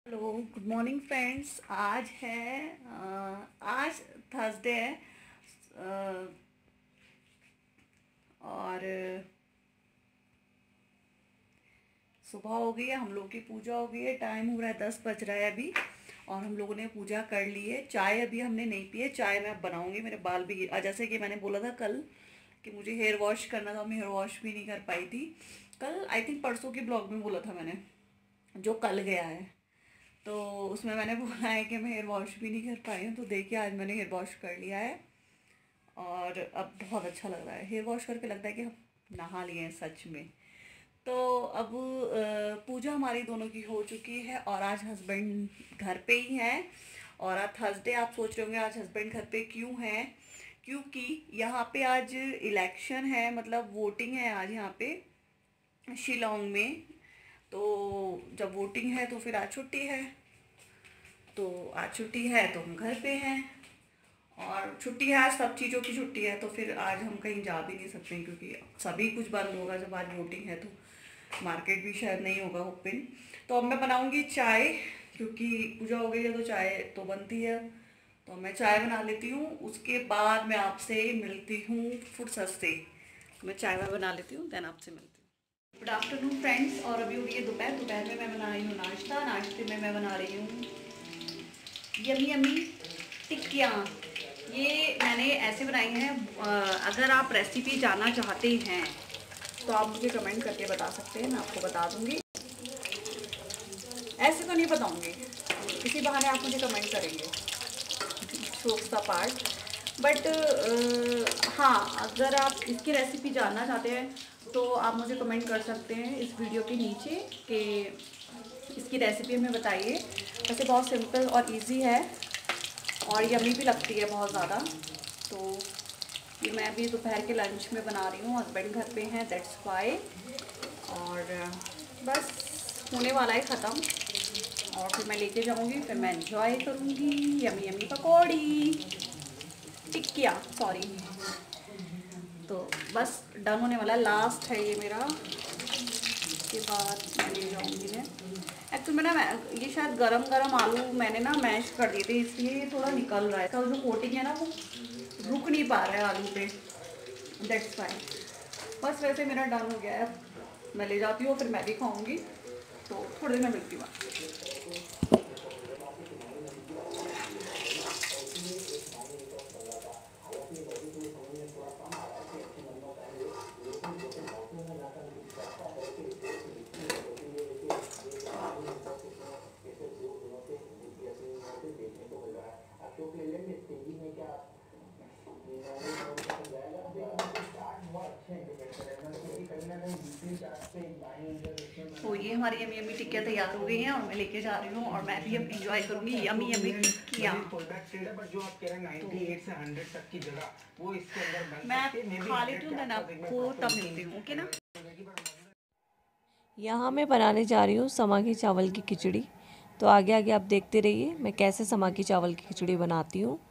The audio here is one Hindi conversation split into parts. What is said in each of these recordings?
Hello, good morning friends. आज थर्सडे है। और सुबह हो गई है, हम लोग की पूजा हो गई है। टाइम हो रहा है 10 बज रहा है अभी। और हम लोगों ने पूजा कर ली है। चाय अभी हमने नहीं पी है, चाय मैं अब बनाऊंगी। मेरे बाल भी जैसे कि मैंने बोला था कल कि मुझे हेयर वॉश करना था, मैं हेयर वॉश भी नहीं कर पाई थी कल। आई थिंक परसों के ब्लॉग में बोला था मैंने, जो कल गया है। तो उसमें मैंने बोला है कि मैं हेयर वॉश भी नहीं कर पाई हूँ। तो देखिए, आज मैंने हेयर वॉश कर लिया है और अब बहुत अच्छा लग रहा है। हेयर वॉश करके लगता है कि हम नहा लिए हैं सच में। तो अब पूजा हमारी दोनों की हो चुकी है और आज हस्बैंड घर पे ही हैं। और आज थर्सडे, आप सोच रहे होंगे आज हस्बैंड घर पे क्यों हैं। क्योंकि यहाँ पे आज इलेक्शन है, मतलब वोटिंग है आज यहाँ पे शिलोंग में। तो जब वोटिंग है तो फिर आज छुट्टी है। तो आज छुट्टी है तो हम घर पे हैं। और छुट्टी है आज, सब चीज़ों की छुट्टी है। तो फिर आज हम कहीं जा भी नहीं सकते हैं क्योंकि सभी कुछ बंद होगा। जब आज वोटिंग है तो मार्केट भी शायद नहीं होगा ओपन। तो अब मैं बनाऊंगी चाय, क्योंकि पूजा हो गई है तो चाय तो बनती है। तो मैं चाय बना लेती हूँ, उसके बाद मैं आपसे मिलती हूँ फुर्सत से। मैं चाय में बना लेती हूँ, देन आपसे मिलती हूँ। Good afternoon friends. और अभी हो गई है दोपहर। दोपहर में मैं बना रही हूँ नाश्ता। नाश्ते में मैं बना रही हूँ यमी यमी टिक्कियाँ। ये मैंने ऐसे बनाई हैं। अगर आप रेसिपी जानना चाहते हैं तो आप मुझे कमेंट करके बता सकते हैं, मैं आपको बता दूंगी। ऐसे तो नहीं बताऊंगी, इसी बहाने आप मुझे कमेंट करेंगे, शोक्स का पार्ट। बट हाँ, अगर आप इसकी रेसिपी जानना चाहते हैं तो आप मुझे कमेंट कर सकते हैं इस वीडियो के नीचे कि इसकी रेसिपी हमें बताइए। वैसे बहुत सिंपल और इजी है और यमी भी लगती है बहुत ज़्यादा। तो ये मैं अभी दोपहर के लंच में बना रही हूँ, हस्बैंड घर पे हैं, दैट्स वाई। और बस होने वाला है ख़त्म और फिर मैं लेके जाऊँगी, फिर मैं एंजॉय करूँगी। यमी यमी पकौड़ी, टिक्किया, सॉरी। तो बस डन होने वाला, लास्ट है ये मेरा। के बाद मैं ले जाऊँगी मैं। एक्चुअली मैं ना, ये शायद गरम गरम आलू मैंने ना मैश कर दिए थे, इसलिए ये थोड़ा निकल रहा है। इसका जो कोटिंग है ना वो रुक नहीं पा रहा है आलू पे, दैट्स फाइन। बस वैसे मेरा डन हो गया है। मैं ले जाती हूँ, फिर मैं भी खाऊँगी। तो थोड़ी देर में मिलती हूँ। तो ये हमारी यमी यमी टिक्कियाँ तैयार हो गई हैं और मैं लेके जा रही हूँ और मैं भी अब इंजॉय करूँगी यमी यमी टिक्कियाँ। मैं खा लेती हूँ, देन आपको तब मिलती हूँ, ओके ना। यहाँ मैं बनाने जा रही हूँ समा की चावल की खिचड़ी। तो आगे आगे आप देखते रहिए मैं कैसे समा की चावल की खिचड़ी बनाती हूँ।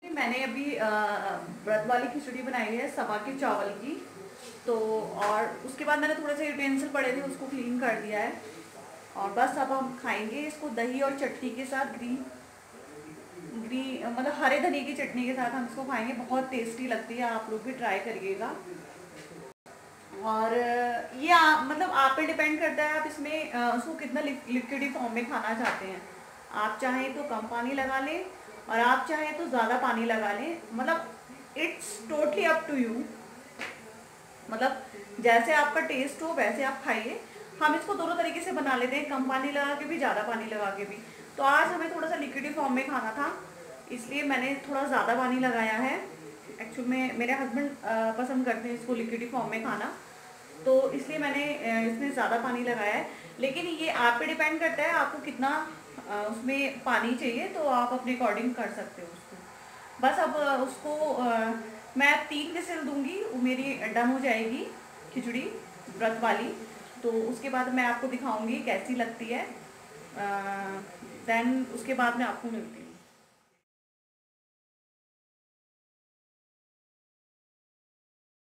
मैंने अभी व्रत वाली खिचड़ी बनाई है समा के चावल की। तो और उसके बाद मैंने थोड़े से यूटेंसिल पड़े थे, उसको क्लीन कर दिया है। और बस अब हम खाएंगे इसको दही और चटनी के साथ, ग्रीन ग्रीन मतलब हरे धनिए की चटनी के साथ हम इसको खाएंगे। बहुत टेस्टी लगती है, आप लोग भी ट्राई करिएगा। और ये मतलब आप पे डिपेंड करता है, आप इसमें उसको कितना लिक्विडी फॉर्म में खाना चाहते हैं। आप चाहें तो कम पानी लगा लें और आप चाहें तो ज़्यादा पानी लगा लें। मतलब it's totally up to you, मतलब जैसे आपका टेस्ट हो वैसे आप खाइए। हम इसको दोनों तरीके से बना लेते हैं, कम पानी लगा के भी, ज़्यादा पानी लगा के भी। तो आज हमें थोड़ा सा लिक्विडी फॉर्म में खाना था, इसलिए मैंने थोड़ा ज़्यादा पानी लगाया है। एक्चुअल में मेरे हस्बैंड पसंद करते हैं इसको लिक्विडी फॉर्म में खाना, तो इसलिए मैंने इसमें ज़्यादा पानी लगाया है। लेकिन ये आप पे डिपेंड करता है आपको कितना उसमें पानी चाहिए, तो आप अपने अकॉर्डिंग कर सकते हो उसको। बस अब उसको मैं 3 विसिल दूंगी, वो मेरी डन हो जाएगी खिचड़ी व्रत वाली। तो उसके बाद मैं आपको दिखाऊंगी कैसी लगती है। देन उसके बाद मैं आपको मिलती हूँ।